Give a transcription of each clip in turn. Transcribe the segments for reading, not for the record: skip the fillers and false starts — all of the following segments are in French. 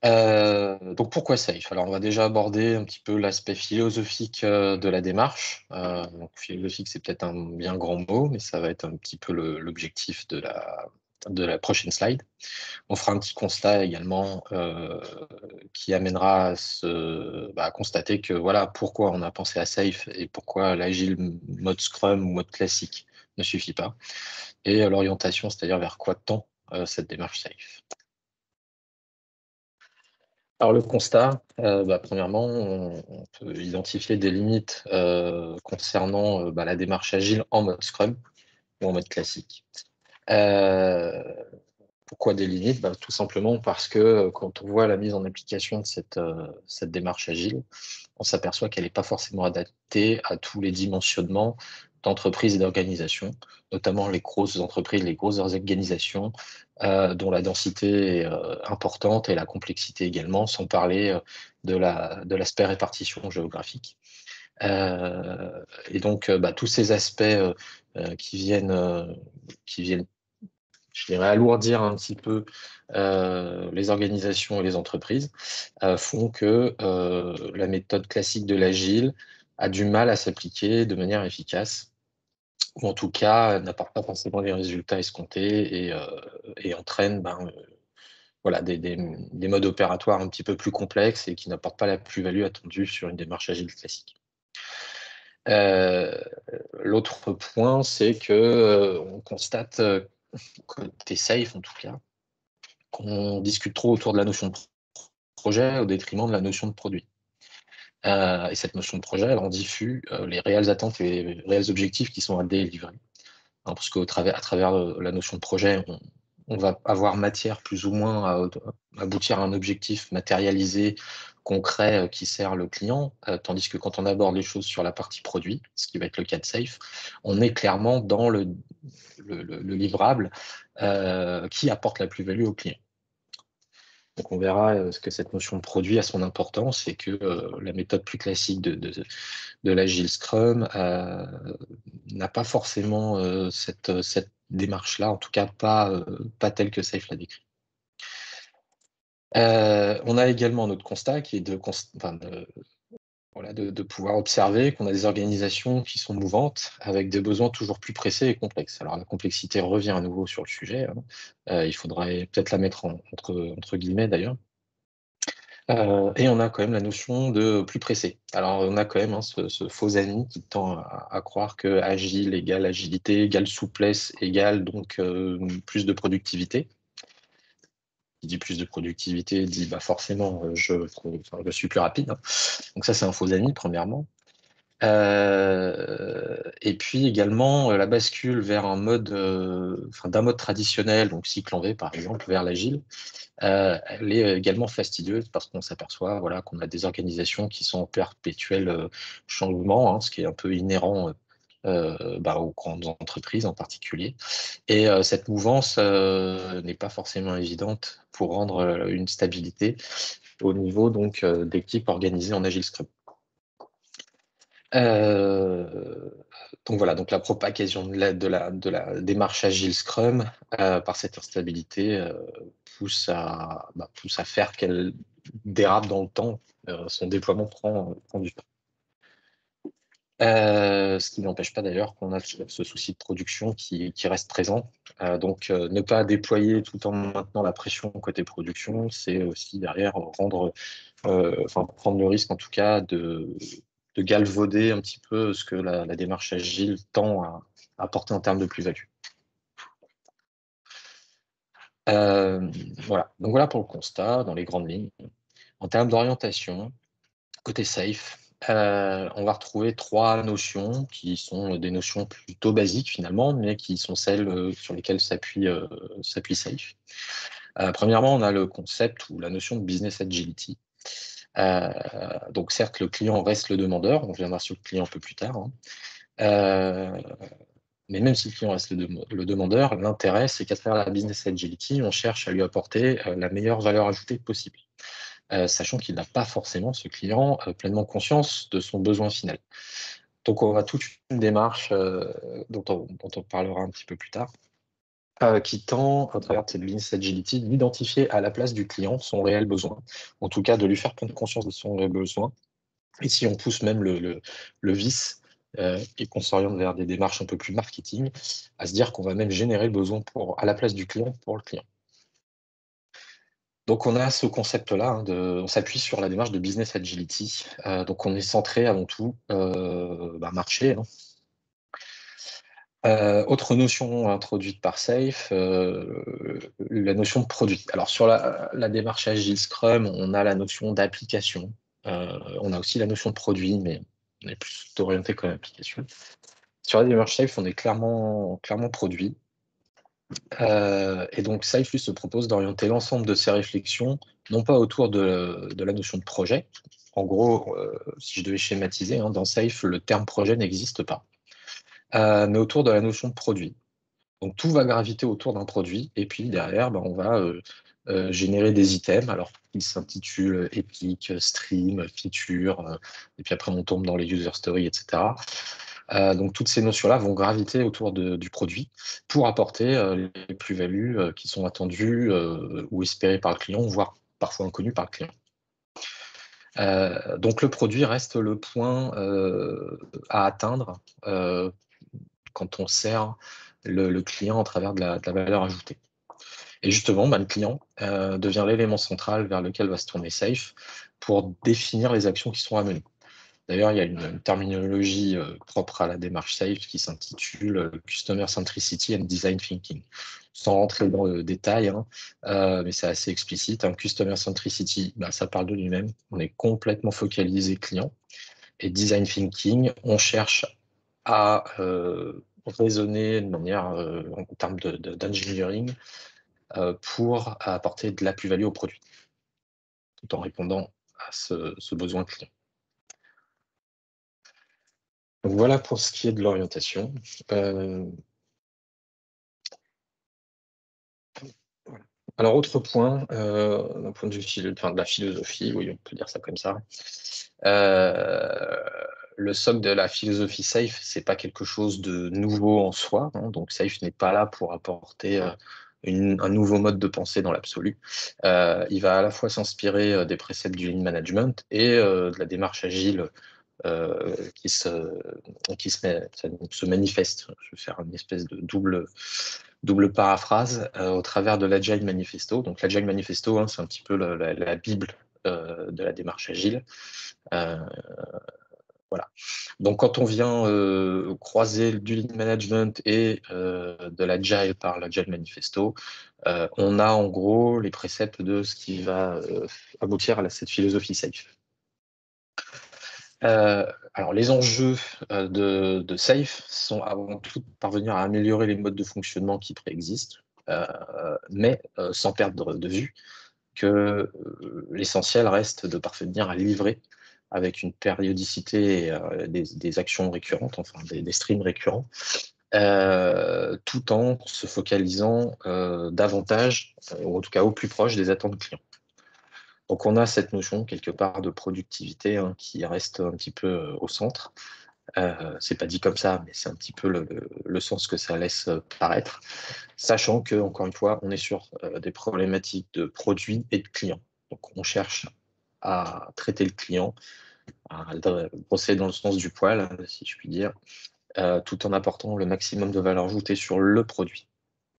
Donc pourquoi Safe? Alors on va déjà aborder un petit peu l'aspect philosophique de la démarche. Donc philosophique, c'est peut-être un bien grand mot, mais ça va être un petit peu l'objectif de la prochaine slide. On fera un petit constat également qui amènera à constater que voilà pourquoi on a pensé à Safe et pourquoi l'agile mode Scrum ou mode classique ne suffit pas. Et l'orientation, c'est-à-dire vers quoi tend cette démarche Safe. Alors le constat, premièrement, on peut identifier des limites concernant la démarche agile en mode Scrum ou en mode classique. Pourquoi des limites? Tout simplement parce que quand on voit la mise en application de cette démarche agile, on s'aperçoit qu'elle n'est pas forcément adaptée à tous les dimensionnements d'entreprises et d'organisations, notamment les grosses entreprises, les grosses organisations, dont la densité est importante et la complexité également, sans parler de l'aspect répartition géographique. Et donc, tous ces aspects qui viennent, je dirais, alourdir un petit peu les organisations et les entreprises, font que la méthode classique de l'agile a du mal à s'appliquer de manière efficace, ou en tout cas n'apporte pas forcément les résultats escomptés et entraîne voilà, des modes opératoires un petit peu plus complexes et qui n'apportent pas la plus-value attendue sur une démarche agile classique. L'autre point, c'est que on constate, côté Safe en tout cas, qu'on discute trop autour de la notion de projet au détriment de la notion de produit. Et cette notion de projet, elle en diffuse les réelles attentes et les réels objectifs qui sont à délivrer. Parce qu'à travers la notion de projet, on va avoir matière plus ou moins à aboutir à un objectif matérialisé, concret, qui sert le client, tandis que quand on aborde les choses sur la partie produit, ce qui va être le cas de Safe, on est clairement dans le livrable qui apporte la plus-value au client. Donc on verra que cette notion de produit a son importance et que la méthode plus classique de l'Agile Scrum n'a pas forcément cette démarche-là, en tout cas pas telle que Safe l'a décrit. On a également notre constat qui est de pouvoir observer qu'on a des organisations qui sont mouvantes, avec des besoins toujours plus pressés et complexes. Alors la complexité revient à nouveau sur le sujet, il faudrait peut-être la mettre entre guillemets d'ailleurs. Et on a quand même la notion de plus pressé. Alors on a quand même ce faux ami qui tend à croire que agile égale agilité, égale souplesse, égale donc plus de productivité. Qui dit plus de productivité dit forcément je suis plus rapide, hein. Donc ça c'est un faux ami premièrement. Et puis également la bascule vers un mode, d'un mode traditionnel, donc cycle en V par exemple, vers l'agile. Elle est également fastidieuse parce qu'on s'aperçoit voilà, qu'on a des organisations qui sont en perpétuel changement, hein, ce qui est un peu inhérent aux grandes entreprises en particulier. Et cette mouvance n'est pas forcément évidente pour rendre une stabilité au niveau donc d'équipes organisées en Agile Scrum. Donc voilà, donc la propagation de la démarche Agile Scrum par cette instabilité pousse à faire qu'elle dérape dans le temps. Son déploiement prend du temps. Ce qui n'empêche pas d'ailleurs qu'on a ce souci de production qui reste présent. Donc ne pas déployer tout en maintenant la pression côté production, c'est aussi derrière prendre le risque en tout cas de galvauder un petit peu ce que la démarche agile tend à apporter en termes de plus-value. Voilà, donc voilà pour le constat dans les grandes lignes. En termes d'orientation, côté Safe, on va retrouver 3 notions qui sont des notions plutôt basiques finalement, mais qui sont celles sur lesquelles s'appuie Safe. Premièrement, on a le concept ou la notion de business agility. Donc certes, le client reste le demandeur, on reviendra sur le client un peu plus tard, hein. Mais même si le client reste le demandeur, l'intérêt, c'est qu'à travers la business agility, on cherche à lui apporter la meilleure valeur ajoutée possible, sachant qu'il n'a pas forcément, ce client, pleinement conscience de son besoin final. Donc on a toute une démarche dont on parlera un petit peu plus tard, qui tend, à travers cette business agility, d'identifier à la place du client son réel besoin, en tout cas de lui faire prendre conscience de son réel besoin. Et si on pousse même le vice, et qu'on s'oriente vers des démarches un peu plus marketing, à se dire qu'on va même générer le besoin à la place du client pour le client. Donc on a ce concept-là, hein, on s'appuie sur la démarche de business agility. Donc on est centré avant tout marché, hein. Autre notion introduite par Safe, la notion de produit. Alors sur la démarche Agile Scrum, on a la notion d'application. On a aussi la notion de produit, mais on est plus orienté comme application. Sur la démarche Safe, on est clairement produit. Et donc Safe, lui, se propose d'orienter l'ensemble de ses réflexions, non pas autour de la notion de projet. En gros, si je devais schématiser, hein, dans Safe, le terme projet n'existe pas. Mais autour de la notion de produit. Donc tout va graviter autour d'un produit, et puis derrière, on va générer des items, alors qui s'intitulent Epic, Stream, Feature, et puis après on tombe dans les user stories, etc. Donc toutes ces notions-là vont graviter autour du produit pour apporter les plus-values qui sont attendues ou espérées par le client, voire parfois inconnues par le client. Donc le produit reste le point à atteindre quand on sert le client à travers de la valeur ajoutée. Et justement, le client devient l'élément central vers lequel va se tourner Safe pour définir les actions qui sont à mener. D'ailleurs, il y a une terminologie propre à la démarche Safe qui s'intitule Customer Centricity and Design Thinking. Sans rentrer dans le détail, hein, mais c'est assez explicite. Hein. Customer Centricity, ça parle de lui-même. On est complètement focalisé client. Et Design Thinking, on cherche à raisonner de manière en termes d'engineering pour apporter de la plus-value au produit, tout en répondant à ce besoin client. Donc voilà pour ce qui est de l'orientation. Voilà. Alors, autre point, d'un point de vue de la philosophie, oui, on peut dire ça comme ça. Le socle de la philosophie Safe, c'est pas quelque chose de nouveau en soi, hein, donc Safe n'est pas là pour apporter un nouveau mode de pensée dans l'absolu. Il va à la fois s'inspirer des préceptes du Lean Management et de la démarche agile qui se manifeste. Je vais faire une espèce de double paraphrase au travers de l'Agile Manifesto. Donc l'Agile Manifesto, hein, c'est un petit peu la Bible de la démarche agile. Voilà. Donc quand on vient croiser du Lean Management et de l'Agile par l'Agile Manifesto, on a en gros les préceptes de ce qui va aboutir à cette philosophie Safe. Alors, les enjeux de Safe sont avant tout de parvenir à améliorer les modes de fonctionnement qui préexistent, mais sans perdre de vue que l'essentiel reste de parvenir à livrer avec une périodicité et des actions récurrentes, enfin des streams récurrents, tout en se focalisant davantage, ou en tout cas au plus proche des attentes clients. Donc on a cette notion quelque part de productivité qui reste un petit peu au centre. C'est pas dit comme ça, mais c'est un petit peu le sens que ça laisse paraître, sachant que, encore une fois, on est sur des problématiques de produits et de clients. Donc on cherche à traiter le client, à brosser dans le sens du poil, si je puis dire, tout en apportant le maximum de valeur ajoutée sur le produit.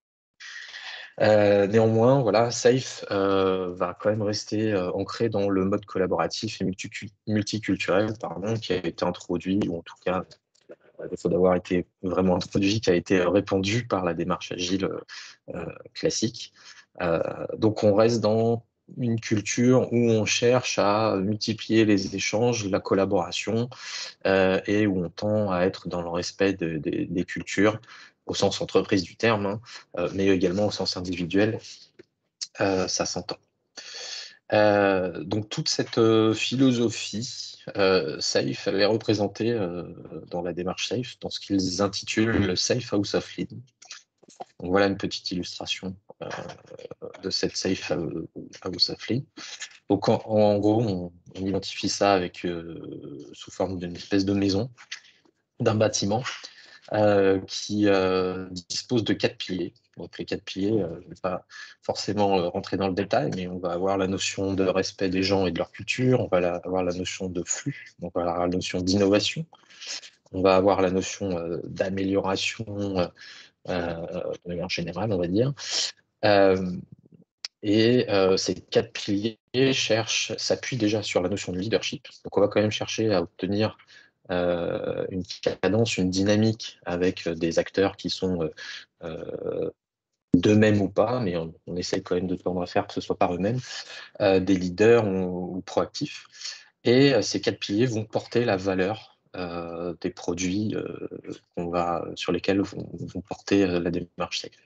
Néanmoins, voilà, Safe va quand même rester ancré dans le mode collaboratif et multiculturel qui a été introduit, ou en tout cas, à défaut d'avoir été vraiment introduit, qui a été répandu par la démarche agile classique. Donc on reste dans une culture où on cherche à multiplier les échanges, la collaboration, et où on tend à être dans le respect des cultures, au sens entreprise du terme, hein, mais également au sens individuel, ça s'entend. Donc toute cette philosophie Safe, elle est représentée dans la démarche Safe, dans ce qu'ils intitulent le Safe House of Lean. Donc voilà une petite illustration de cette Safe House of Lean. Donc en gros, on identifie ça avec sous forme d'une espèce de maison, d'un bâtiment qui dispose de 4 piliers. Donc les 4 piliers, je ne vais pas forcément rentrer dans le détail, mais on va avoir la notion de respect des gens et de leur culture, on va avoir la notion de flux, on va avoir la notion d'innovation, on va avoir la notion d'amélioration de manière générale, on va dire. Ces 4 piliers s'appuient déjà sur la notion de leadership. Donc on va quand même chercher à obtenir une cadence, une dynamique avec des acteurs qui sont d'eux-mêmes ou pas, mais on essaie quand même de tendre à faire que ce soit par eux-mêmes, des leaders ou proactifs. Et ces 4 piliers vont porter la valeur des produits sur lesquels vont porter la démarche safe.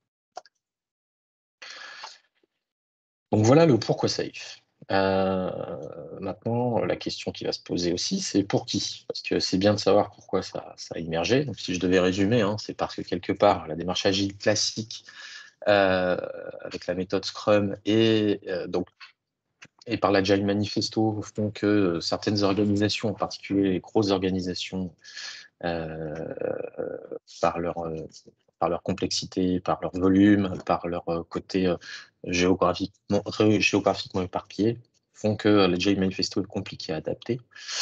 Donc voilà le pourquoi safe. Maintenant, la question qui va se poser aussi, c'est pour qui? Parce que c'est bien de savoir pourquoi ça a émergé. Donc si je devais résumer, c'est parce que quelque part, la démarche agile classique avec la méthode Scrum et par l'Agile Manifesto font que certaines organisations, en particulier les grosses organisations, par leur complexité, par leur volume, par leur côté géographiquement éparpillé, font que l'Agile Manifesto est compliqué à adapter.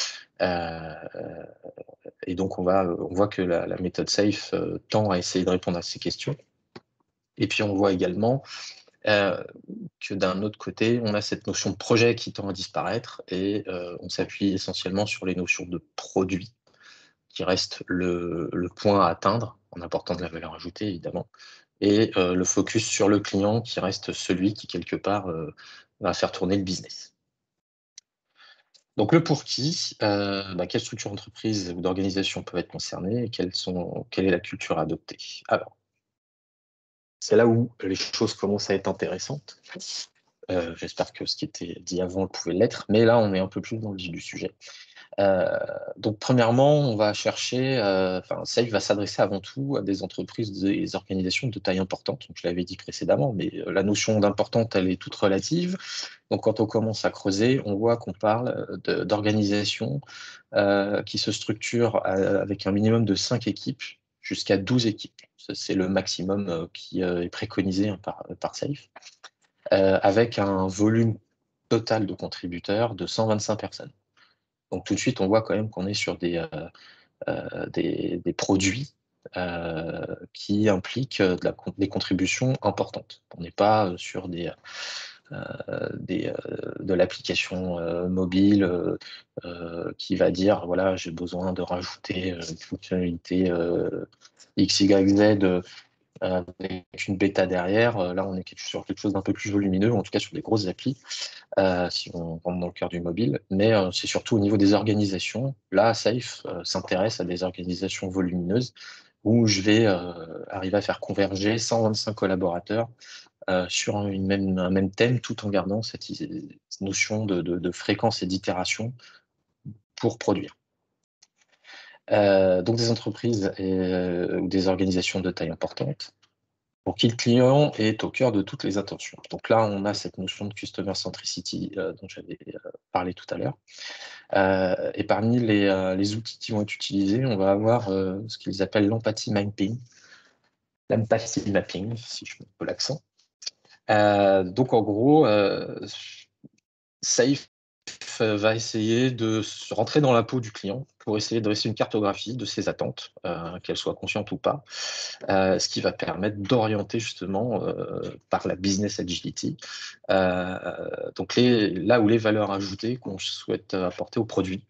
Et donc on voit que la méthode SAFe tend à essayer de répondre à ces questions. Et puis on voit également que d'un autre côté, on a cette notion de projet qui tend à disparaître et on s'appuie essentiellement sur les notions de produit, qui reste le point à atteindre, en apportant de la valeur ajoutée, évidemment, et le focus sur le client qui reste celui qui, quelque part, va faire tourner le business. Donc le pour qui, quelle structure d'entreprise ou d'organisation peuvent être concernées et quelle est la culture à adopter? Alors, c'est là où les choses commencent à être intéressantes. J'espère que ce qui était dit avant pouvait l'être, mais là, on est un peu plus dans le vif du sujet. Donc, premièrement, on va chercher, SAFe va s'adresser avant tout à des entreprises, des organisations de taille importante. Donc, je l'avais dit précédemment, mais la notion d'importante, elle est toute relative. Donc, quand on commence à creuser, on voit qu'on parle d'organisations qui se structurent avec un minimum de 5 équipes jusqu'à 12 équipes. C'est le maximum qui est préconisé par SAFe, avec un volume total de contributeurs de 125 personnes. Donc tout de suite, on voit quand même qu'on est sur des produits qui impliquent des contributions importantes. On n'est pas sur de l'application mobile qui va dire, voilà, j'ai besoin de rajouter une fonctionnalité X, Y, Z avec une bêta derrière. Là, on est sur quelque chose d'un peu plus volumineux, en tout cas sur des grosses applis. Si on rentre dans le cœur du mobile, mais c'est surtout au niveau des organisations. Là, SAFe s'intéresse à des organisations volumineuses où je vais arriver à faire converger 125 collaborateurs sur un même thème, tout en gardant cette notion de fréquence et d'itération pour produire. Donc des entreprises ou des organisations de taille importante, pour qui le client est au cœur de toutes les attentions. Donc là, on a cette notion de customer centricity dont j'avais parlé tout à l'heure. Et parmi les outils qui vont être utilisés, on va avoir ce qu'ils appellent l'empathy mapping. L'empathy mapping, si je mets un peu l'accent. Donc en gros, SAFe va essayer de rentrer dans la peau du client pour essayer de dresser une cartographie de ses attentes, qu'elles soient conscientes ou pas, ce qui va permettre d'orienter justement par la business agility, donc là où les valeurs ajoutées qu'on souhaite apporter au produit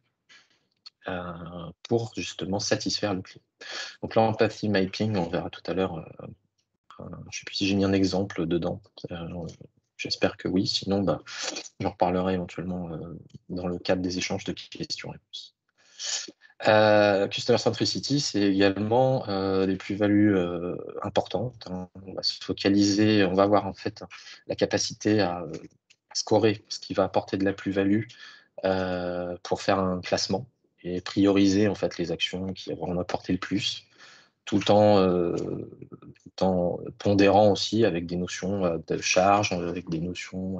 pour justement satisfaire le client. Donc l'empathy mapping, on verra tout à l'heure, je ne sais plus si j'ai mis un exemple dedans, j'espère que oui, sinon j'en reparlerai éventuellement dans le cadre des échanges de questions-réponses. Customer Centricity, c'est également des plus-values importantes. On va se focaliser, on va avoir en fait la capacité à scorer ce qui va apporter de la plus-value pour faire un classement et prioriser en fait les actions qui vont en apporter le plus, tout en pondérant aussi avec des notions de charge, avec des notions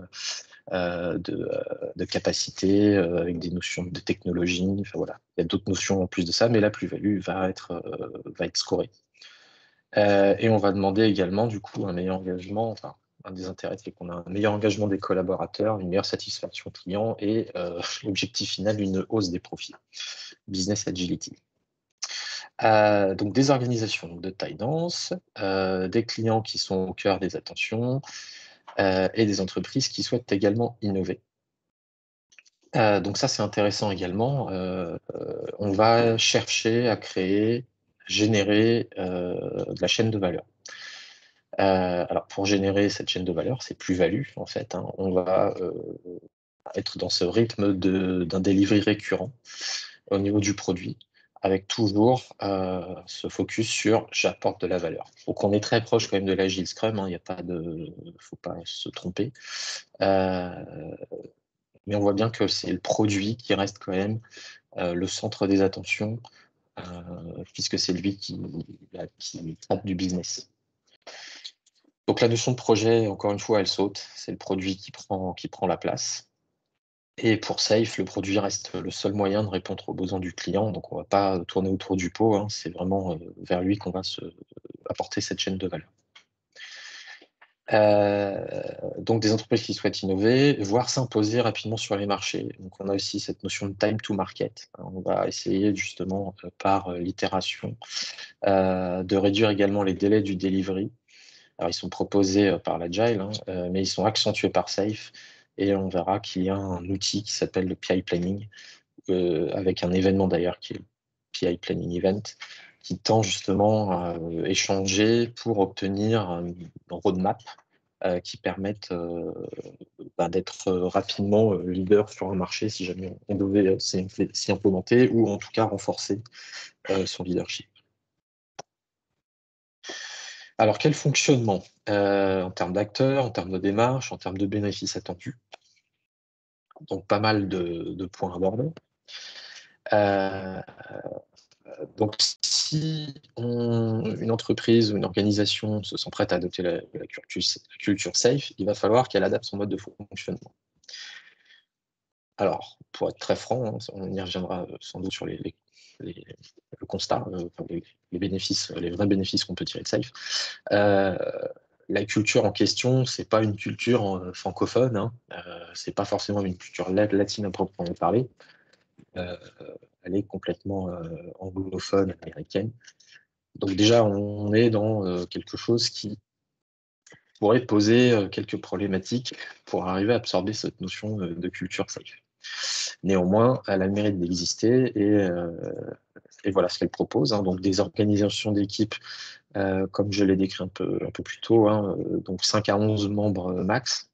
de capacité, avec des notions de technologie. Enfin, voilà. Il y a d'autres notions en plus de ça, mais la plus-value va être scorée. Et on va demander également, du coup, un meilleur engagement. Enfin, un des intérêts, c'est qu'on a un meilleur engagement des collaborateurs, une meilleure satisfaction client et l'objectif final, une hausse des profits. Business agility. Donc, des organisations de taille dense, des clients qui sont au cœur des attentions et des entreprises qui souhaitent également innover. Donc ça, c'est intéressant également. On va chercher à créer, générer de la chaîne de valeur. Alors, pour générer cette chaîne de valeur, c'est plus-value, en fait, hein. On va être dans ce rythme d'un delivery récurrent au niveau du produit, avec toujours ce focus sur j'apporte de la valeur. Donc, on est très proche quand même de l'Agile Scrum, hein, il ne faut pas se tromper. Mais on voit bien que c'est le produit qui reste quand même le centre des attentions, puisque c'est lui qui traite du business. Donc la notion de projet, encore une fois, elle saute. C'est le produit qui prend la place. Et pour Safe, le produit reste le seul moyen de répondre aux besoins du client. Donc on ne va pas tourner autour du pot, hein. C'est vraiment vers lui qu'on va apporter cette chaîne de valeur. Donc des entreprises qui souhaitent innover, voire s'imposer rapidement sur les marchés. Donc on a aussi cette notion de time to market. On va essayer justement par l'itération de réduire également les délais du delivery. Alors ils sont proposés par l'Agile, hein, mais ils sont accentués par Safe. Et on verra qu'il y a un outil qui s'appelle le PI Planning, avec un événement d'ailleurs qui est le PI Planning Event, qui tend justement à échanger pour obtenir un roadmap qui permettent d'être rapidement leader sur un marché si jamais on devait s'y implémenter ou en tout cas renforcer son leadership. Alors, quel fonctionnement en termes d'acteurs, en termes de démarche, en termes de bénéfices attendus? Donc, pas mal de points abordés. Donc, si une entreprise ou une organisation se sent prête à adopter la culture Safe, il va falloir qu'elle adapte son mode de fonctionnement. Alors, pour être très franc, hein, on y reviendra sans doute sur le constat, les bénéfices, les vrais bénéfices qu'on peut tirer de Safe. La culture en question, c'est pas une culture francophone, hein, c'est pas forcément une culture latine à proprement parler. Elle est complètement anglophone, américaine. Donc déjà, on est dans quelque chose qui pourrait poser quelques problématiques pour arriver à absorber cette notion de culture Safe. Néanmoins, elle a le mérite d'exister et voilà ce qu'elle propose, hein. Donc des organisations d'équipes, comme je l'ai décrit un peu plus tôt, hein, donc 5 à 11 membres max,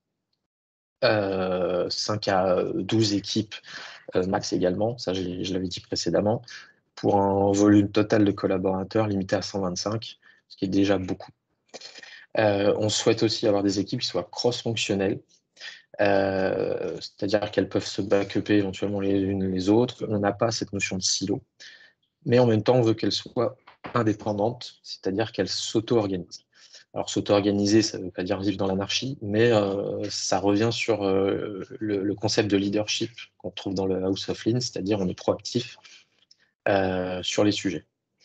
5 à 12 équipes max également, ça je l'avais dit précédemment, pour un volume total de collaborateurs limité à 125, ce qui est déjà beaucoup. On souhaite aussi avoir des équipes qui soient cross-fonctionnelles, c'est-à-dire qu'elles peuvent se backuper éventuellement les unes les autres. On n'a pas cette notion de silo, mais en même temps, on veut qu'elles soient indépendantes, c'est-à-dire qu'elles s'auto-organisent. Alors, s'auto-organiser, ça ne veut pas dire vivre dans l'anarchie, mais ça revient sur le concept de leadership qu'on trouve dans le House of Lean, c'est-à-dire on est proactif sur les sujets.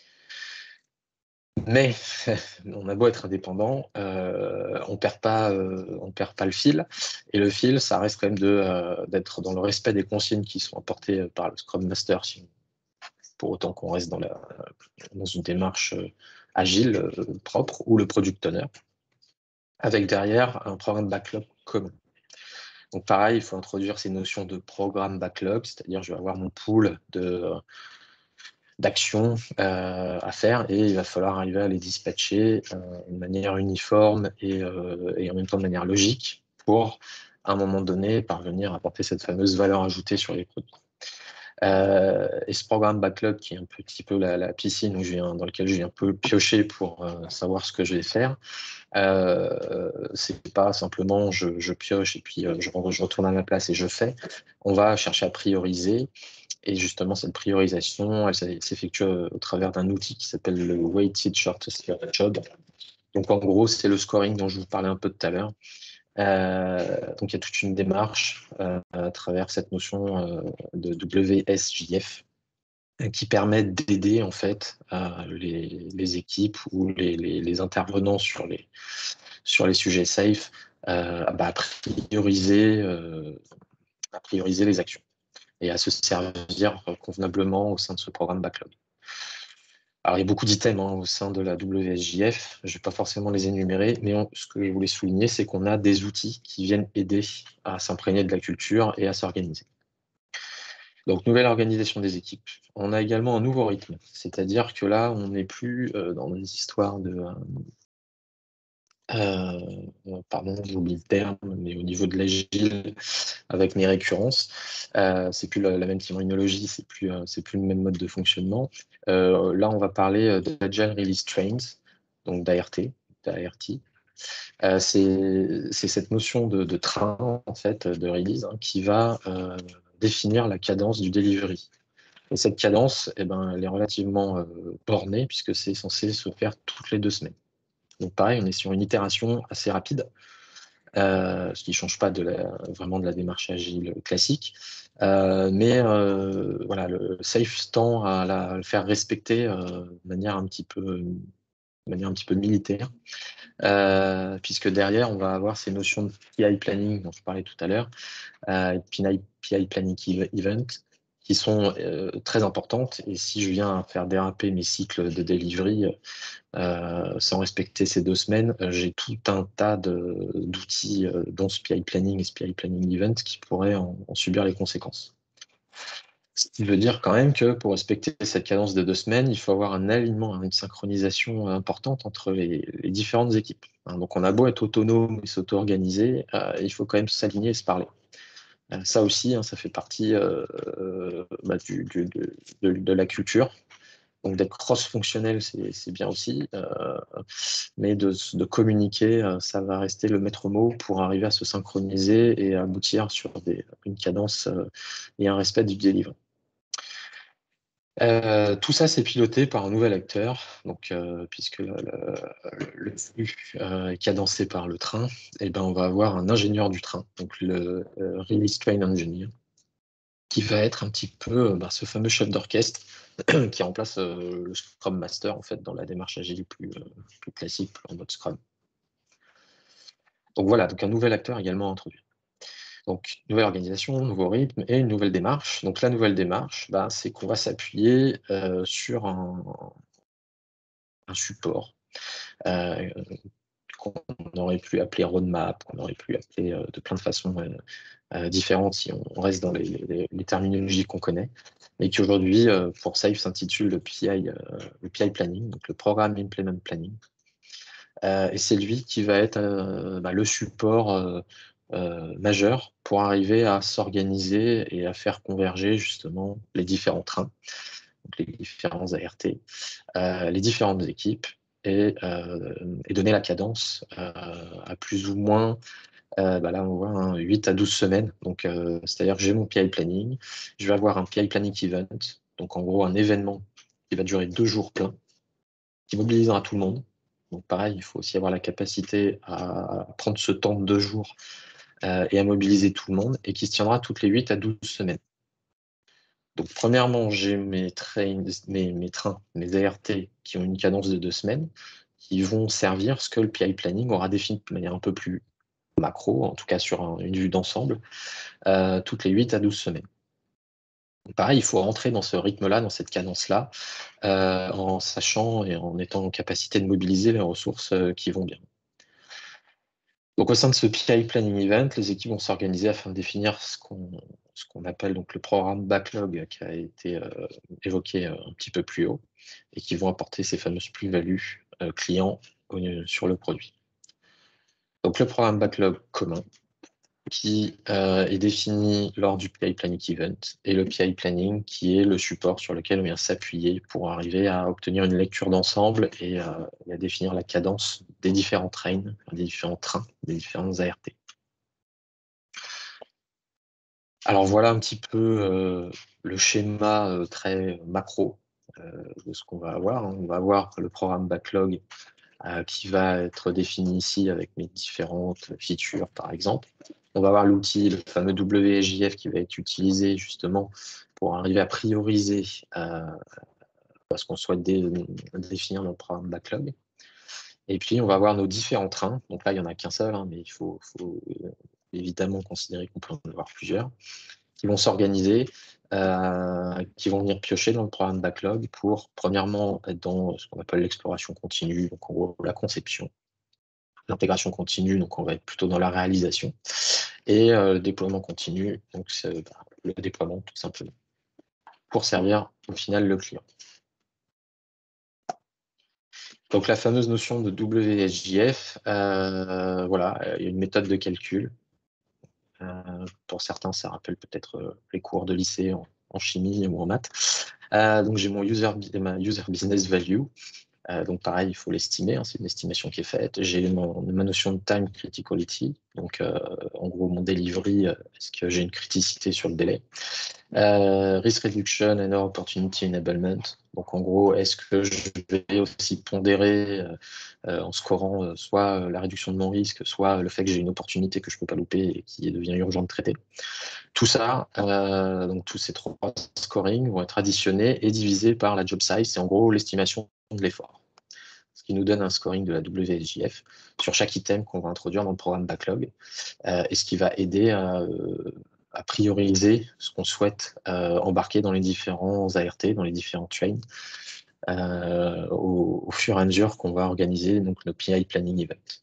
Mais on a beau être indépendant, on perd pas le fil. Et le fil, ça reste quand même d'être dans le respect des consignes qui sont apportées par le Scrum Master, pour autant qu'on reste dans une démarche agile, propre, ou le Product Owner, avec derrière un programme backlog commun. Donc pareil, il faut introduire ces notions de programme backlog, c'est-à-dire je vais avoir mon pool d'actions à faire et il va falloir arriver à les dispatcher de manière uniforme et en même temps de manière logique pour, à un moment donné, parvenir à apporter cette fameuse valeur ajoutée sur les produits. Et ce programme backlog qui est un petit peu la piscine dans laquelle je viens un peu piocher pour savoir ce que je vais faire, c'est pas simplement je pioche et puis je retourne à ma place et je fais. On va chercher à prioriser. Et justement, cette priorisation, elle s'effectue au travers d'un outil qui s'appelle le Weighted Shortest Job. Donc, en gros, c'est le scoring dont je vous parlais un peu tout à l'heure. Donc, il y a toute une démarche à travers cette notion de WSJF qui permet d'aider en fait les équipes ou les intervenants sur les sujets safe à prioriser les actions et à se servir convenablement au sein de ce programme backlog. Alors, il y a beaucoup d'items au sein de la WSJF. Je ne vais pas forcément les énumérer, mais ce que je voulais souligner, c'est qu'on a des outils qui viennent aider à s'imprégner de la culture et à s'organiser. Donc, nouvelle organisation des équipes. On a également un nouveau rythme, c'est-à-dire que là, on n'est plus dans des histoires de... pardon, j'oublie le terme, mais au niveau de l'agile, avec mes récurrences, c'est plus la même terminologie, c'est plus le même mode de fonctionnement. Là, on va parler d'Agile Release Trains, donc d'ART. C'est cette notion de train, en fait, de release, qui va définir la cadence du delivery. Et cette cadence, elle est relativement bornée, puisque c'est censé se faire toutes les 2 semaines. Donc pareil, on est sur une itération assez rapide, ce qui ne change pas vraiment de la démarche agile classique. Mais voilà, le safe tend à le faire respecter de manière un petit peu militaire, puisque derrière, on va avoir ces notions de PI planning dont je parlais tout à l'heure, PI planning event, qui sont très importantes. Et si je viens faire déraper mes cycles de delivery sans respecter ces 2 semaines, j'ai tout un tas d'outils, dont SPI Planning et SPI Planning Event, qui pourraient en subir les conséquences. Ce qui veut dire quand même que pour respecter cette cadence de 2 semaines, il faut avoir un alignement, une synchronisation importante entre les différentes équipes. Donc on a beau être autonome et s'auto-organiser, il faut quand même s'aligner et se parler. Ça aussi, ça fait partie de la culture. Donc d'être cross-fonctionnel, c'est bien aussi, mais de communiquer, ça va rester le maître mot pour arriver à se synchroniser et aboutir sur une cadence et un respect du delivery. Tout ça, c'est piloté par un nouvel acteur, donc, puisque le flux est cadencé par le train, on va avoir un ingénieur du train, donc le Release Train Engineer, qui va être un petit peu ce fameux chef d'orchestre qui remplace le Scrum Master en fait, dans la démarche agile plus classique, en mode Scrum. Donc voilà, donc un nouvel acteur également introduit. Donc, nouvelle organisation, nouveau rythme et une nouvelle démarche. Donc, la nouvelle démarche, c'est qu'on va s'appuyer sur un support qu'on aurait pu appeler roadmap, qu'on aurait pu appeler de plein de façons différentes si on reste dans les terminologies qu'on connaît, mais qui aujourd'hui, pour Safe, s'intitule le PI Planning, donc le Programme Implement Planning. Et c'est lui qui va être le support majeur pour arriver à s'organiser et à faire converger justement les différents trains, donc les différents ART, les différentes équipes et donner la cadence à plus ou moins, là on voit 8 à 12 semaines. Donc c'est-à-dire que j'ai mon PI planning, je vais avoir un PI planning event, donc en gros un événement qui va durer 2 jours pleins, qui mobilisera tout le monde. Donc pareil, il faut aussi avoir la capacité à prendre ce temps de 2 jours et à mobiliser tout le monde, et qui se tiendra toutes les 8 à 12 semaines. Donc premièrement, j'ai mes trains, mes ART qui ont une cadence de 2 semaines, qui vont servir ce que le PI Planning aura défini de manière un peu plus macro, en tout cas sur une vue d'ensemble, toutes les 8 à 12 semaines. Donc pareil, il faut rentrer dans ce rythme-là, dans cette cadence-là, en sachant et en étant en capacité de mobiliser les ressources qui vont bien. Donc au sein de ce PI Planning Event, les équipes vont s'organiser afin de définir ce qu'on appelle donc le programme backlog qui a été évoqué un petit peu plus haut et qui vont apporter ces fameuses plus-values clients sur le produit. Donc le programme backlog commun qui est défini lors du PI Planning Event et le PI Planning qui est le support sur lequel on vient s'appuyer pour arriver à obtenir une lecture d'ensemble et à définir la cadence des différents trains, des différents ART. Alors voilà un petit peu le schéma très macro de ce qu'on va avoir. On va avoir le programme backlog qui va être défini ici avec mes différentes features par exemple. On va avoir l'outil, le fameux WSJF qui va être utilisé justement pour arriver à prioriser ce qu'on souhaite définir dans le programme backlog. Et puis, on va avoir nos différents trains. Donc là, il n'y en a qu'un seul, mais il faut évidemment considérer qu'on peut en avoir plusieurs, qui vont s'organiser, qui vont venir piocher dans le programme backlog pour, premièrement, être dans ce qu'on appelle l'exploration continue, donc en gros, la conception. L'intégration continue, donc on va être plutôt dans la réalisation. Et le déploiement continu, donc c'est le déploiement tout simplement, pour servir au final le client. Donc la fameuse notion de WSJF, voilà, il y a une méthode de calcul. Pour certains, ça rappelle peut-être les cours de lycée en chimie ou en maths. Donc j'ai ma user business value. Donc pareil, il faut l'estimer, c'est une estimation qui est faite. J'ai ma notion de time criticality, donc en gros mon delivery, est-ce que j'ai une criticité sur le délai. Risk reduction and opportunity enablement, donc en gros, est-ce que je vais aussi pondérer en scorant soit la réduction de mon risque, soit le fait que j'ai une opportunité que je ne peux pas louper et qui devient urgent de traiter. Tout ça, donc tous ces 3 scorings vont être additionnés et divisés par la job size, c'est en gros l'estimation de l'effort. Ce qui nous donne un scoring de la WSJF sur chaque item qu'on va introduire dans le programme backlog, et ce qui va aider à prioriser ce qu'on souhaite embarquer dans les différents ART, dans les différents trains, au fur et à mesure qu'on va organiser donc, nos PI Planning Event.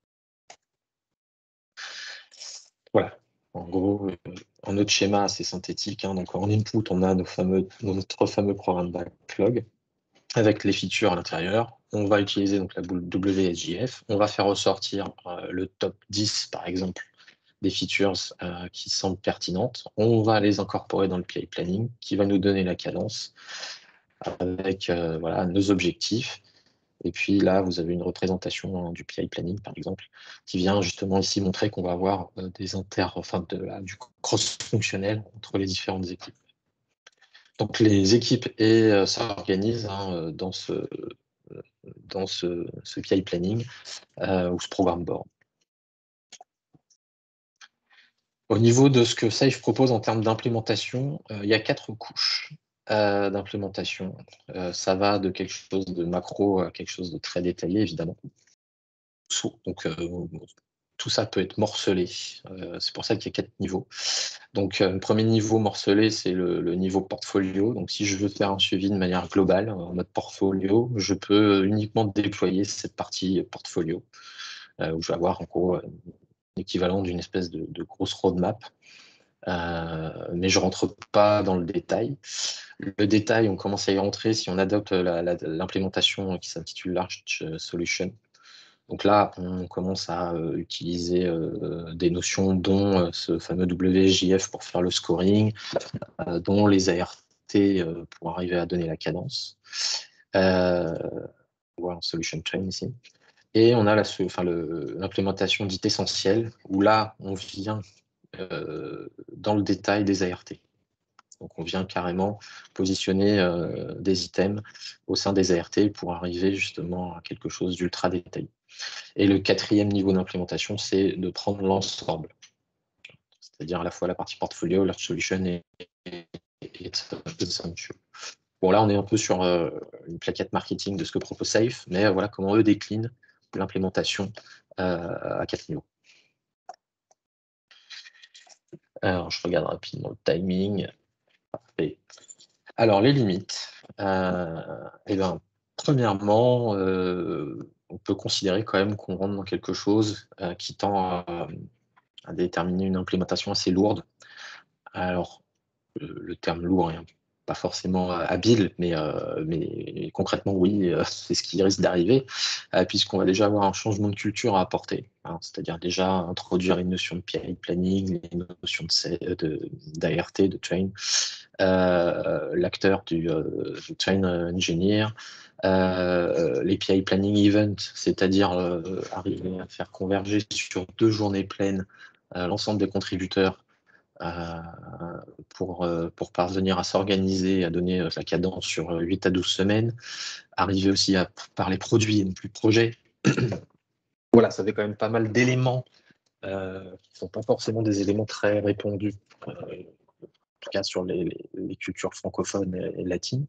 Voilà. En gros, en notre schéma assez synthétique, donc en input, on a notre fameux programme backlog avec les features à l'intérieur. On va utiliser donc la boule WSJF. On va faire ressortir le top 10, par exemple, des features qui semblent pertinentes. On va les incorporer dans le PI Planning qui va nous donner la cadence avec voilà, nos objectifs. Et puis là, vous avez une représentation du PI Planning, par exemple, qui vient justement ici montrer qu'on va avoir du cross-fonctionnel entre les différentes équipes. Donc les équipes s'organisent dans ce PI Planning ou ce programme board. Au niveau de ce que Safe propose en termes d'implémentation, il y a 4 couches d'implémentation. Ça va de quelque chose de macro à quelque chose de très détaillé, évidemment. Donc, tout ça peut être morcelé. C'est pour ça qu'il y a 4 niveaux. Donc, le premier niveau morcelé, c'est le niveau portfolio. Donc, si je veux faire un suivi de manière globale, en mode portfolio, je peux uniquement déployer cette partie portfolio, où je vais avoir en gros l'équivalent d'une espèce de grosse roadmap. Mais je ne rentre pas dans le détail. Le détail, on commence à y rentrer si on adopte l'implémentation qui s'intitule Large Solution. Donc là, on commence à utiliser des notions dont ce fameux WSJF pour faire le scoring, dont les ART pour arriver à donner la cadence. Voilà, Solution Train ici. Et on a l'implémentation dite essentielle, où là, on vient dans le détail des ART. Donc on vient carrément positionner des items au sein des ART pour arriver justement à quelque chose d'ultra détaillé. Et le 4e niveau d'implémentation, c'est de prendre l'ensemble, c'est-à-dire à la fois la partie portfolio, Large Solution et Essential. Bon, là, on est un peu sur une plaquette marketing de ce que propose Safe, mais voilà comment eux déclinent l'implémentation à 4 niveaux. Alors, je regarde rapidement le timing. Parfait. Alors, les limites. Premièrement, on peut considérer quand même qu'on rentre dans quelque chose qui tend à déterminer une implémentation assez lourde. Alors, le terme lourd est pas forcément habile, mais concrètement, oui, c'est ce qui risque d'arriver, puisqu'on va déjà avoir un changement de culture à apporter, c'est-à-dire déjà introduire les notions de PI planning, les notions d'ART, de train, l'acteur du train engineer, les PI planning event, c'est-à-dire arriver à faire converger sur 2 journées pleines l'ensemble des contributeurs pour parvenir à s'organiser, à donner la cadence sur 8 à 12 semaines, arriver aussi à parler produits et non plus projet. Voilà, ça fait quand même pas mal d'éléments qui ne sont pas forcément des éléments très répandus, en tout cas sur les cultures francophones et latines.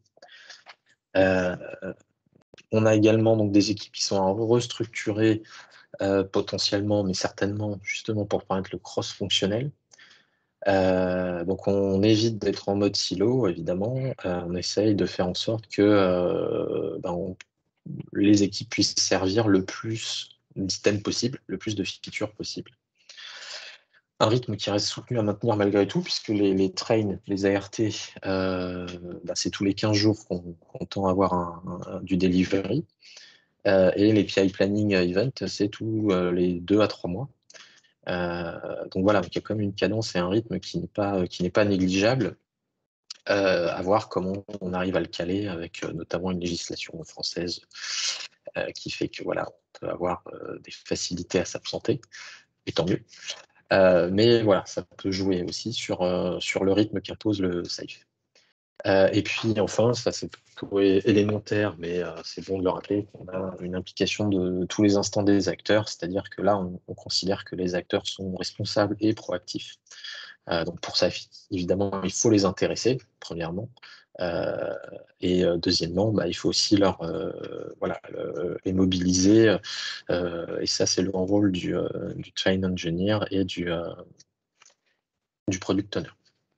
On a également donc des équipes qui sont à restructurer potentiellement, mais certainement justement pour permettre le cross-fonctionnel. Donc on évite d'être en mode silo, évidemment. On essaye de faire en sorte que les équipes puissent servir le plus d'items possible, le plus de features possible. Un rythme qui reste soutenu à maintenir malgré tout, puisque les trains, les ART, c'est tous les 15 jours qu'on tend à avoir du delivery. Et les PI Planning Event, c'est tous les 2 à 3 mois. Donc voilà, il y a quand même une cadence et un rythme qui n'est pas négligeable. À voir comment on arrive à le caler avec notamment une législation française qui fait que voilà, on peut avoir des facilités à s'absenter, et tant mieux. Mais voilà, ça peut jouer aussi sur le rythme qu'impose le SAFe. Et puis enfin, ça c'est plutôt élémentaire, mais c'est bon de le rappeler, qu'on a une implication de tous les instants des acteurs, c'est-à-dire que là, on considère que les acteurs sont responsables et proactifs. Donc pour ça, évidemment, il faut les intéresser, premièrement. Et deuxièmement, il faut aussi les mobiliser. Et ça, c'est le rôle du train engineer et du product owner.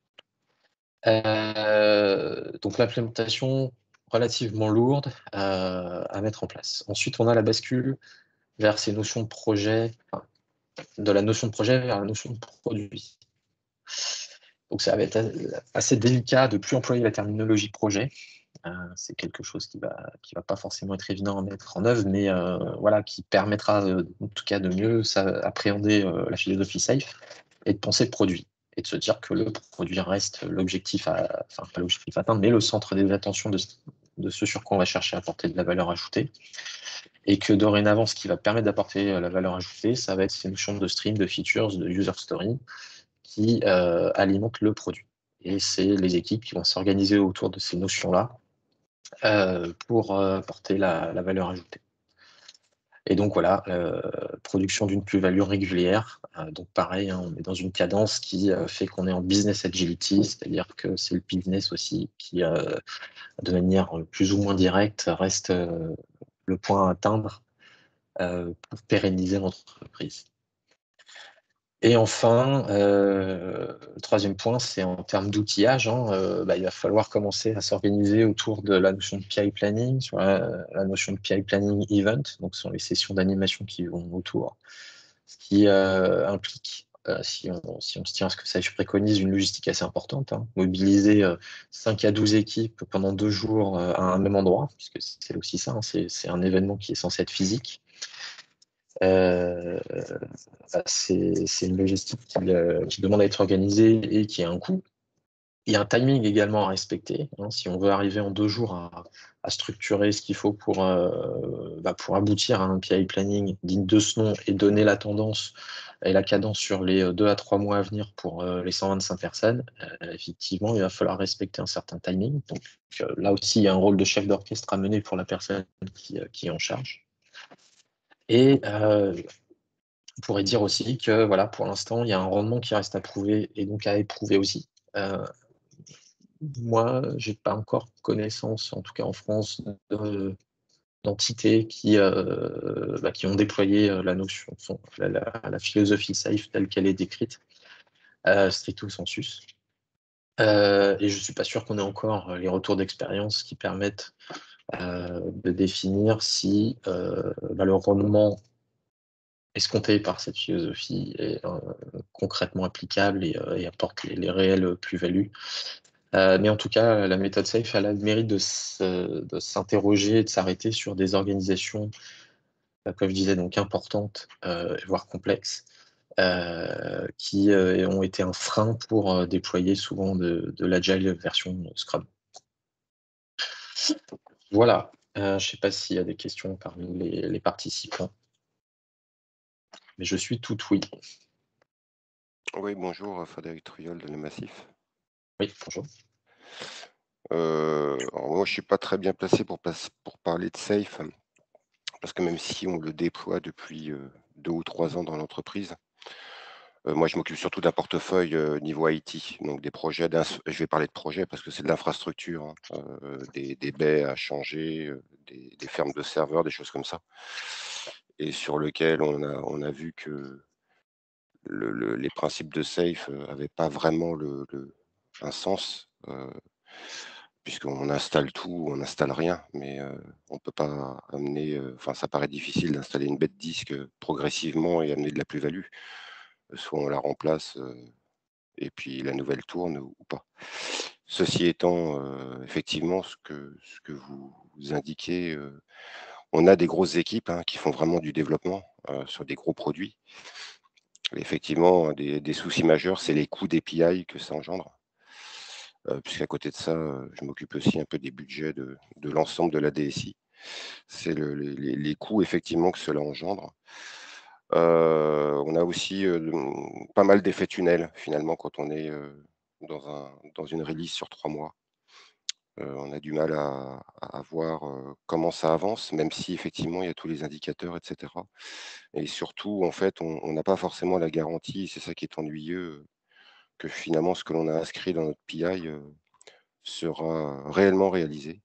Donc l'implémentation relativement lourde à mettre en place. Ensuite, on a la bascule vers ces notions de projet, de la notion de projet vers la notion de produit. Donc ça va être assez délicat de ne plus employer la terminologie projet. C'est quelque chose qui va pas forcément être évident à mettre en œuvre, mais voilà, qui permettra en tout cas de mieux appréhender la philosophie SAFe et de penser produit. Et de se dire que le produit reste l'objectif, enfin pas l'objectif à atteindre, mais le centre des attentions de ce sur quoi on va chercher à apporter de la valeur ajoutée. Et que dorénavant, ce qui va permettre d'apporter la valeur ajoutée, ça va être ces notions de stream, de features, de user story qui alimentent le produit. Et c'est les équipes qui vont s'organiser autour de ces notions-là pour apporter la valeur ajoutée. Et donc voilà, production d'une plus-value régulière. Donc pareil, hein, on est dans une cadence qui fait qu'on est en business agility, c'est-à-dire que c'est le business aussi qui, de manière plus ou moins directe, reste le point à atteindre pour pérenniser l'entreprise. Et enfin, le troisième point, c'est en termes d'outillage. Il va falloir commencer à s'organiser autour de la notion de PI planning, sur la notion de PI planning event, donc ce sont les sessions d'animation qui vont autour, ce qui implique, si on se tient à ce que ça je préconise, une logistique assez importante, mobiliser 5 à 12 équipes pendant 2 jours à un même endroit, puisque c'est aussi ça, c'est un événement qui est censé être physique. C'est une logistique qui demande à être organisée et qui a un coût. Il y a un timing également à respecter. Si on veut arriver en 2 jours à structurer ce qu'il faut pour aboutir à un PI planning digne de ce nom et donner la tendance et la cadence sur les 2 à 3 mois à venir pour les 125 personnes, effectivement, il va falloir respecter un certain timing. Donc là aussi, il y a un rôle de chef d'orchestre à mener pour la personne qui est en charge. Et on pourrait dire aussi que voilà, pour l'instant, il y a un rendement qui reste à prouver et donc à éprouver aussi. Moi, je n'ai pas encore connaissance, en tout cas en France, d'entités qui ont déployé la notion, la philosophie SAFe telle qu'elle est décrite, stricto sensus. Et je ne suis pas sûr qu'on ait encore les retours d'expérience qui permettent de définir si le rendement escompté par cette philosophie est concrètement applicable et apporte les réelles plus-values. Mais en tout cas, la méthode SAFe a le mérite de s'interroger et de s'arrêter sur des organisations, comme je disais, donc importantes, voire complexes, qui ont été un frein pour déployer souvent de l'agile version Scrum. Voilà, je ne sais pas s'il y a des questions parmi les participants. Mais je suis tout oui. Oui, bonjour, Frédéric Truyol de Le Massif. Oui, bonjour. Alors moi, je ne suis pas très bien placé pour parler de SAFe, parce que même si on le déploie depuis 2 ou 3 ans dans l'entreprise, Moi, je m'occupe surtout d'un portefeuille, niveau IT, donc des projets je vais parler de projets parce que c'est de l'infrastructure, hein, des baies à changer, des fermes de serveurs, des choses comme ça et sur lequel on a vu que les principes de safe, avaient pas vraiment un sens, puisqu'on installe tout, on n'installe rien, mais on peut pas amener, enfin, ça paraît difficile d'installer une bête disque, progressivement et amener de la plus-value. Soit on la remplace, et puis la nouvelle tourne ou pas. Ceci étant, effectivement, ce que vous indiquez, on a des grosses équipes, hein, qui font vraiment du développement, sur des gros produits. Et effectivement, un des soucis majeurs, c'est les coûts d'API que ça engendre. Puisqu'à côté de ça, je m'occupe aussi un peu des budgets de l'ensemble de la DSI. C'est les coûts effectivement que cela engendre. On a aussi, pas mal d'effets tunnels finalement quand on est, dans une release sur 3 mois. On a du mal à voir, comment ça avance, même si effectivement il y a tous les indicateurs et cetera et surtout en fait, on n'a pas forcément la garantie, c'est ça qui est ennuyeux, que finalement ce que l'on a inscrit dans notre PI, sera réellement réalisé,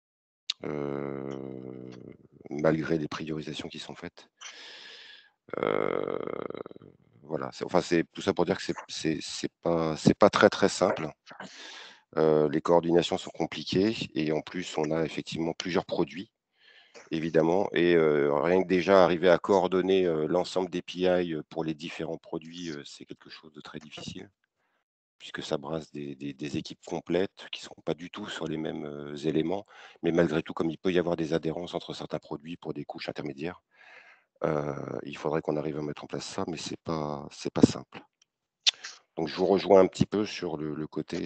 malgré les priorisations qui sont faites. Heu, voilà, c'est tout ça pour dire que c'est pas très, très simple. Les coordinations sont compliquées et en plus, on a effectivement plusieurs produits, évidemment et rien que déjà arriver à coordonner, l'ensemble des PI, pour les différents produits, c'est quelque chose de très difficile, puisque ça brasse des équipes complètes qui ne sont pas du tout sur les mêmes, éléments. Mais malgré tout, comme il peut y avoir des adhérences entre certains produits pour des couches intermédiaires, il faudrait qu'on arrive à mettre en place ça, mais c'est pas simple. Donc je vous rejoins un petit peu sur le côté,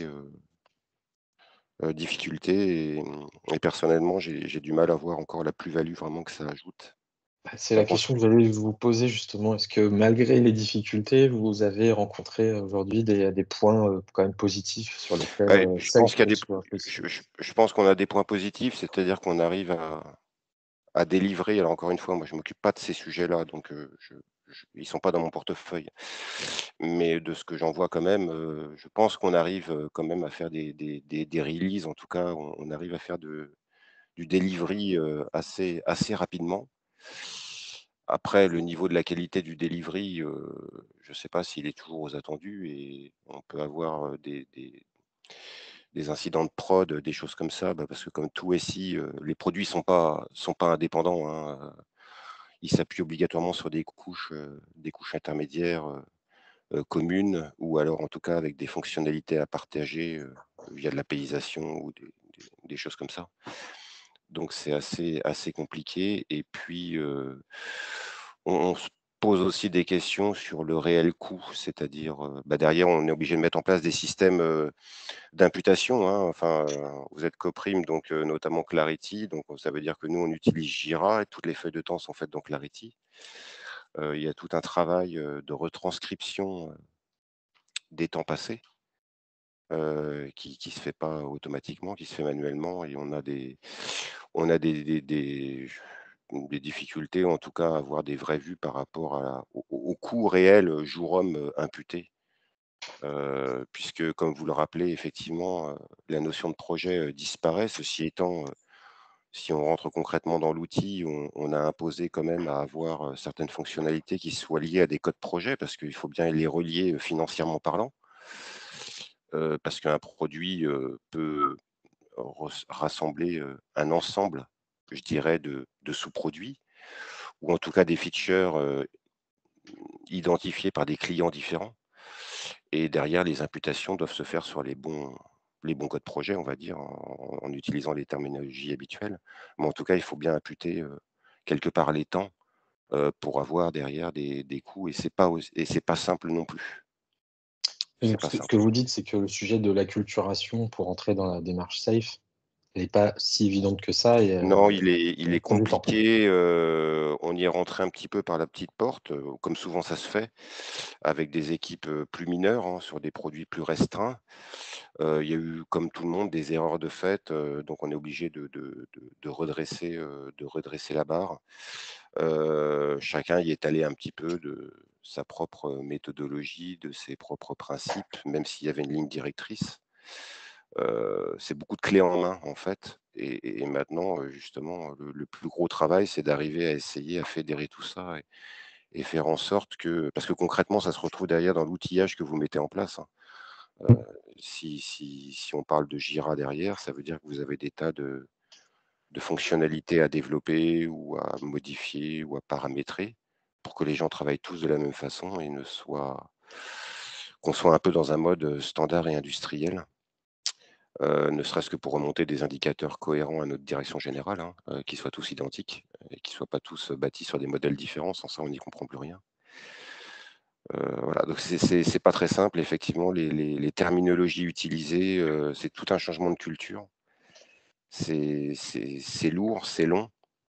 difficulté et personnellement, j'ai du mal à voir encore la plus-value vraiment que ça ajoute. Bah, c'est On la pense question que j'allais vous poser justement. Est-ce que malgré les difficultés, vous avez rencontré aujourd'hui des points, quand même positifs sur lesquels, ouais, je pense Safe qu'il y a peut des se positionner? je pense qu'on a des points positifs, c'est-à-dire qu'on arrive à délivrer. Alors encore une fois, moi je m'occupe pas de ces sujets-là, donc ils sont pas dans mon portefeuille. Mais de ce que j'en vois quand même, je pense qu'on arrive, quand même à faire des releases. En tout cas, on arrive à faire du delivery, assez rapidement. Après, le niveau de la qualité du delivery, je ne sais pas s'il est toujours aux attendus et on peut avoir, des incidents de prod, des choses comme ça, bah, parce que comme tout SI, les produits sont pas indépendants, hein, ils s'appuient obligatoirement sur des couches intermédiaires, communes ou alors en tout cas avec des fonctionnalités à partager, via de l'apaisation ou des choses comme ça. Donc c'est assez compliqué et puis, on se pose aussi des questions sur le réel coût, c'est-à-dire, bah, derrière on est obligé de mettre en place des systèmes, d'imputation, hein. Enfin, vous êtes coprime donc, notamment Clarity, donc ça veut dire que nous on utilise Jira et toutes les feuilles de temps sont faites dans Clarity. Il y a tout un travail, de retranscription, des temps passés, qui se fait pas automatiquement, qui se fait manuellement et on a des difficultés, en tout cas, à avoir des vraies vues par rapport au coût réel, jour homme, imputé. Puisque comme vous le rappelez, effectivement, la notion de projet, disparaît. Ceci étant, si on rentre concrètement dans l'outil, on a imposé quand même à avoir, certaines fonctionnalités qui soient liées à des codes projets parce qu'il faut bien les relier, financièrement parlant. Parce qu'un produit, peut rassembler, un ensemble, je dirais, de sous-produits ou en tout cas des features, identifiés par des clients différents et derrière les imputations doivent se faire sur les bons codes projets, on va dire, en utilisant les terminologies habituelles. Mais en tout cas, il faut bien imputer, quelque part les temps, pour avoir derrière des coûts et c'est pas simple non plus. C'est Donc pas ce que simple. vous dites, c'est que le sujet de l'acculturation pour entrer dans la démarche Safe, elle est pas si évidente que ça et Non, il est prend du temps. compliqué, on y est rentré un petit peu par la petite porte, comme souvent ça se fait, avec des équipes, plus mineures, hein, sur des produits plus restreints. Il y a eu, comme tout le monde, des erreurs de fait, donc on est obligé de redresser la barre. Chacun y est allé un petit peu sa propre méthodologie, de ses propres principes, même s'il y avait une ligne directrice. C'est beaucoup de clés en main, en fait. Et maintenant, justement, le plus gros travail, c'est d'arriver à essayer à fédérer tout ça et faire en sorte que, parce que concrètement, ça se retrouve derrière dans l'outillage que vous mettez en place, hein. Si on parle de Jira derrière, ça veut dire que vous avez des tas de fonctionnalités à développer ou à modifier ou à paramétrer pour que les gens travaillent tous de la même façon et qu'on soit un peu dans un mode standard et industriel. Ne serait-ce que pour remonter des indicateurs cohérents à notre direction générale, hein, qui soient tous identiques et qui ne soient pas tous bâtis sur des modèles différents. Sans ça, on n'y comprend plus rien. Voilà, donc c'est pas très simple. Effectivement, les terminologies utilisées, c'est tout un changement de culture. C'est lourd, c'est long.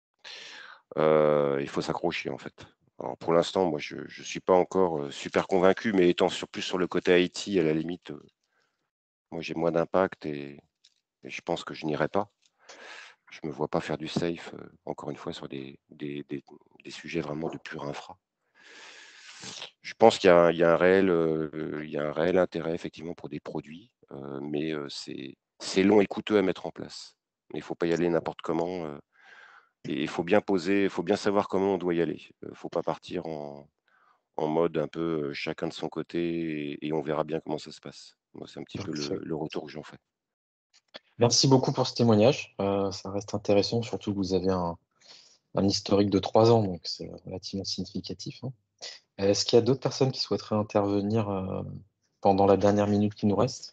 Il faut s'accrocher, en fait. Alors, pour l'instant, moi, je ne suis pas encore super convaincu, mais étant plus sur le côté IT, à la limite, moi, j'ai moins d'impact et je pense que je n'irai pas. Je me vois pas faire du safe, encore une fois, sur des sujets vraiment de pure infra. Je pense qu'il y a un réel intérêt effectivement pour des produits, mais c'est long et coûteux à mettre en place. Mais il faut pas y aller n'importe comment, et il faut bien poser, il faut bien savoir comment on doit y aller. Faut pas partir en mode un peu, chacun de son côté et on verra bien comment ça se passe. Moi, c'est un petit peu Parfait. le retour que j'en fais. Merci beaucoup pour ce témoignage. Ça reste intéressant, surtout que vous avez un historique de 3 ans, donc c'est relativement significatif, hein. Est-ce qu'il y a d'autres personnes qui souhaiteraient intervenir pendant la dernière minute qui nous reste?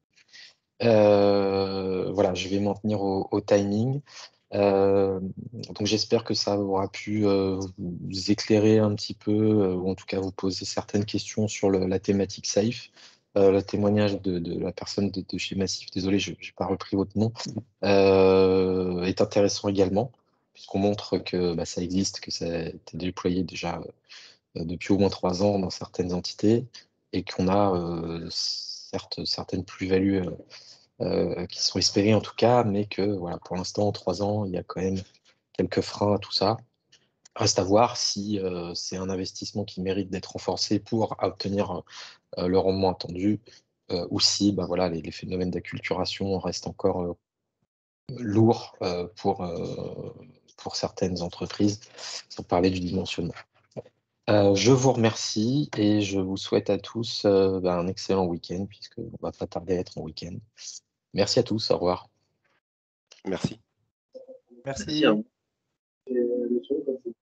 Voilà, je vais m'en tenir au timing. Donc j'espère que ça aura pu vous éclairer un petit peu, ou en tout cas vous poser certaines questions sur la thématique Safe. Le témoignage de la personne de chez Massif, désolé, je n'ai pas repris votre nom, est intéressant également, puisqu'on montre que ça existe, que ça a été déployé déjà depuis au moins 3 ans dans certaines entités, et qu'on a certes certaines plus-values qui sont espérées en tout cas, mais que voilà, pour l'instant, en 3 ans, il y a quand même quelques freins à tout ça. Reste à voir si c'est un investissement qui mérite d'être renforcé pour obtenir le rendement attendu, ou si voilà, les phénomènes d'acculturation restent encore lourds pour certaines entreprises, sans parler du dimensionnement. Je vous remercie et je vous souhaite à tous un excellent week-end, puisqu'on ne va pas tarder à être en week-end. Merci à tous, au revoir. Merci. Merci à vous.